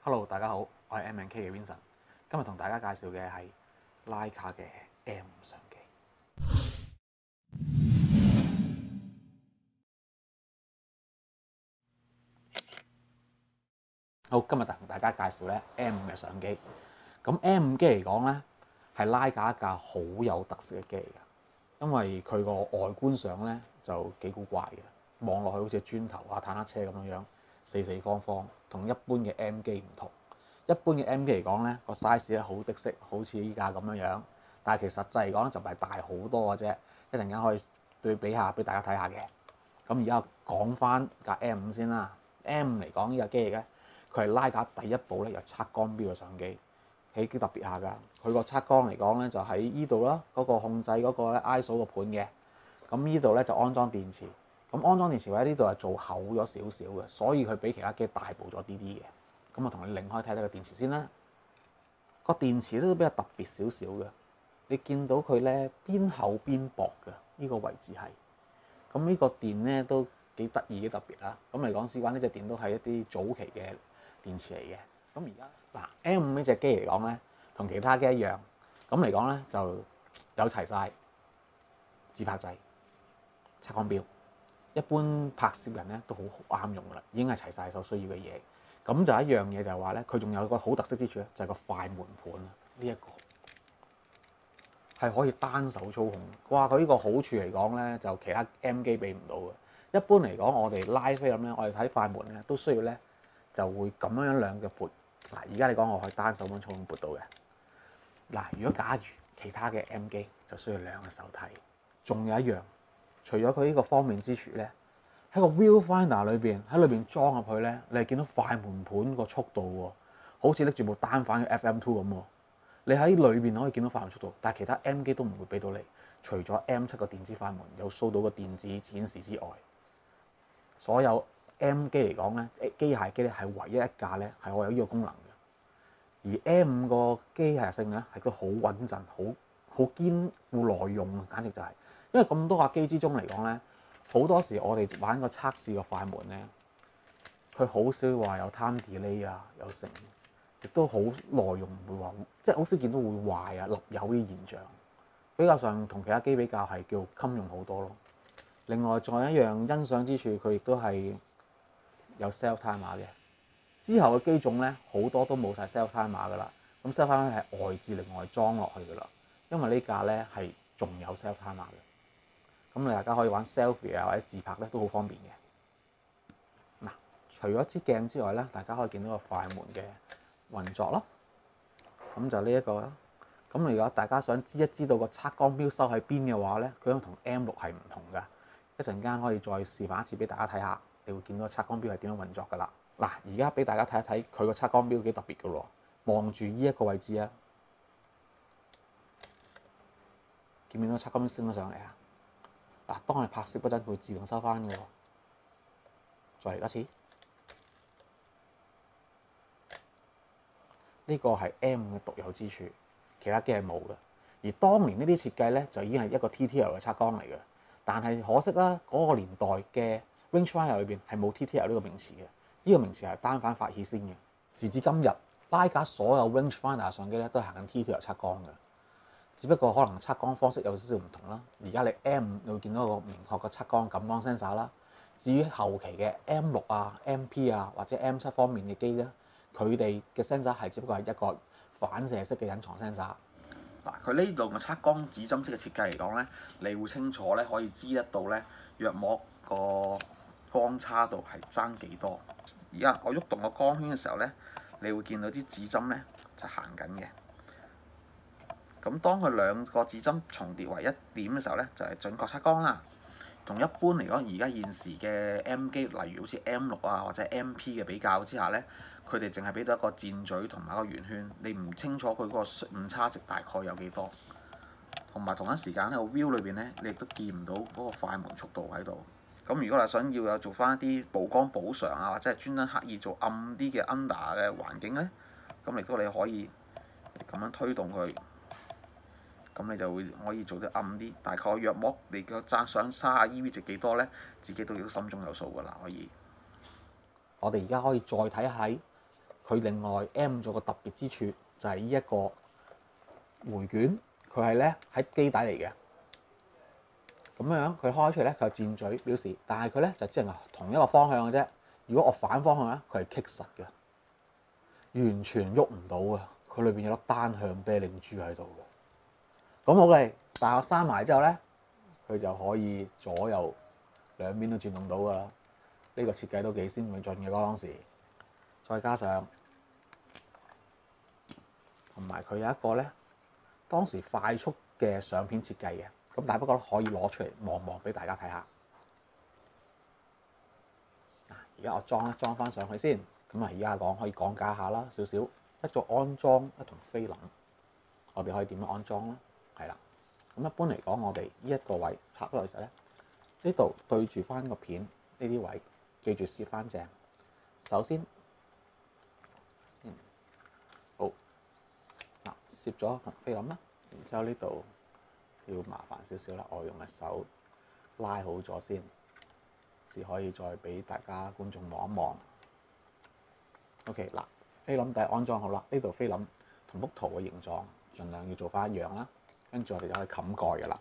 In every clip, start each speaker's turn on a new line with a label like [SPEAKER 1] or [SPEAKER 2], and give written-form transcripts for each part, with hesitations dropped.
[SPEAKER 1] Hello，大家好，我係 M&K 嘅 Vincent，今日同大家介紹嘅係徠卡嘅 M5相機。好，今日同大家介紹咧 M5嘅相機。咁 M5機嚟講咧，係徠卡一架好有特色嘅機嚟嘅，因為佢個外觀上咧就幾古怪嘅，望落去好似磚頭啊、坦克車咁樣樣，四四方方，同一般嘅 M 機唔同。一般嘅 M 機嚟講咧，個 size 咧好的色，好似依架咁樣樣，但係其實實際嚟講咧就唔係大好多嘅啫。一陣間可以對比下俾大家睇下嘅。咁而家講翻架 M5先啦。M5嚟講呢架機嚟嘅，佢係徠卡第一部咧有測光錶嘅相機，係幾特別下㗎。佢個測光嚟講咧就喺依度啦，嗰個控制嗰個咧 ISO 個盤嘅。咁呢度咧就安裝電池，咁安裝電池位呢度係做厚咗少少嘅，所以佢比其他機大部咗啲啲嘅。咁我同你擰開睇睇個電池先啦。個電池都比較特別少少嘅，你見到佢咧邊厚邊薄嘅呢個位置係。咁呢個電咧都幾得意幾特別啦。咁嚟講，事關呢隻電都係一啲早期嘅電池嚟嘅。咁而家嗱 M5呢隻機嚟講咧，同其他機一樣，咁嚟講咧就有齊晒自拍掣、測光錶，一般拍攝人咧都好啱用噶啦，已經係齊晒所需要嘅嘢。咁就一樣嘢就係話咧，佢仲有個好特色之處咧，就係個快門盤啊！呢一個係可以單手操控。哇！佢呢個好處嚟講咧，就其他 M 機俾唔到嘅。一般嚟講，我哋拉菲咁咧，我哋睇快門咧都需要咧就會咁樣兩腳撥。嗱，而家你講我可以單手咁操控撥到嘅。嗱，如果假如其他嘅 M 機就需要兩個手睇。仲有一樣，除咗佢呢個方便之處咧。喺個 Viewfinder 裏邊，喺裏邊裝入去咧，你係見到快門盤個速度喎，好似拎住部單反嘅 FM2 咁喎。你喺裏邊可以見到快門速度，但係其他 M 機都唔會俾到你，除咗 M7個電子快門有 show 到個電子顯示之外，所有 M 機嚟講咧，機械機咧係唯一一架咧係我有呢個功能嘅。而 M5個機械性咧係都好穩陣，好堅固耐用啊，簡直就係、因為咁多架機之中嚟講咧。好多時我哋玩個測試個快門咧，佢好少話有 time delay 啊，有成，亦都好耐用，唔會話即係好少見到會壞啊、立有啲現象。比較上同其他機比較係叫襟用好多咯。另外仲有一樣欣賞之處，佢亦都係有 self timer 嘅。之後嘅機種咧好多都冇晒 self timer 噶啦，咁 self timer 係外置另外裝落去噶啦，因為呢架咧係仲有 self timer 嘅。咁你大家可以玩 selfie 啊或者自拍咧都好方便嘅。嗱，除咗支鏡之外咧，大家可以見到個快門嘅運作咯。咁就呢一個啦。咁如果大家想知道個測光錶收喺邊嘅話咧，佢同 M6係唔同㗎。一陣間可以再示範一次俾大家睇下，你會見到個測光錶係點樣運作㗎啦。嗱，而家俾大家睇一睇佢個測光錶幾特別㗎喎。望住呢一個位置啊，見唔見到測光錶升咗上嚟啊？嗱，當我哋拍攝嗰陣，佢會自動收翻嘅喎。再嚟一次，呢個係 M5嘅獨有之處，其他機係冇嘅。而當年呢啲設計咧，就已經係一個 TTL 嘅測光嚟嘅。但係可惜啦，嗰個年代嘅 rangefinder 裏邊係冇 TTL 呢個名詞嘅。呢個名詞係單反發起先嘅。時至今日，徠卡所有 rangefinder 相機咧都係行緊 TTL 測光嘅。只不過可能測光方式有少少唔同啦。而家你 M5 你會見到一個明確嘅測光感光 sensor 啦。至於後期嘅 M6 啊、MP 啊或者 M7 方面嘅機咧，佢哋嘅 sensor 係只不過係一個反射式嘅隱藏 sensor。嗱，佢呢度嘅測光指針式嘅設計嚟講咧，你會清楚咧可以知得到咧，約莫個光差度係爭幾多。而家我喐動個光圈嘅時候咧，你會見到啲指針咧就行緊嘅。咁當佢兩個指針重疊為一點嘅時候咧，就係準確測光啦。同一般嚟講，而家現時嘅 M 機，例如好似 M6 啊或者 MP 嘅比較之下咧，佢哋淨係俾到一個箭嘴同埋一個圓圈，你唔清楚佢嗰個誤差值大概有幾多。同埋同一時間喺個 view 裏邊咧，你亦都見唔到嗰個快門速度喺度。咁如果你想要有做翻一啲曝光補償啊，或者係專登刻意做暗啲嘅 under 嘅環境咧，咁亦都你可以咁樣推動佢。咁你就會可以做得暗啲，大概約莫你個想嘥下 EV 值幾多咧，自己都要心中有數㗎啦。可以。我哋而家可以再睇下佢另外 M 咗個特別之處就係呢一個回卷，佢係咧喺基底嚟嘅。咁樣佢開出嚟咧，佢有箭嘴表示，但係佢咧就只係同一個方向嘅啫。如果我反方向咧，佢係棘實嘅，完全喐唔到嘅。佢裏邊有粒單向啤令珠喺度嘅。咁好嘅，但係我閂埋之後咧，佢就可以左右兩邊都轉動到㗎啦。呢個設計都幾先進嘅當時，再加上同埋佢有一個咧，當時快速嘅相片設計嘅。咁但係不過可以攞出嚟望望俾大家睇下。而家我裝翻上去先。咁啊，而家可以講解下啦，少少一做安裝一同菲林，我哋可以點樣安裝啦？係啦。咁一般嚟講，我哋呢一個位插落去時咧，呢度對住翻個片呢啲位，記住攝翻正。首先好嗱，攝咗同菲林啦，然之後呢度要麻煩少少啦，我用嘅手拉好咗先，至可以再俾大家觀眾望一望。OK 嗱，菲林底安裝好啦，呢度菲林同幅圖嘅形狀，盡量要做翻一樣啦。跟住我哋就可以冚蓋㗎啦。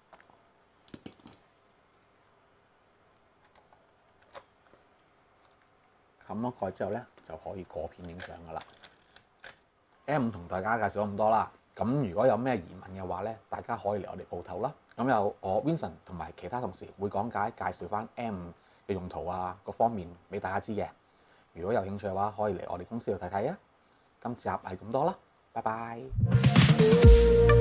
[SPEAKER 1] 冚咗蓋之後咧，就可以過片影相㗎啦。M5同大家介紹咗咁多啦。咁如果有咩疑問嘅話咧，大家可以嚟我哋鋪頭啦。咁有我 Vincent 同埋其他同事會講解介紹翻 M5嘅用途啊，各方面俾大家知嘅。如果有興趣嘅話，可以嚟我哋公司度睇睇啊。今集係咁多啦，拜拜。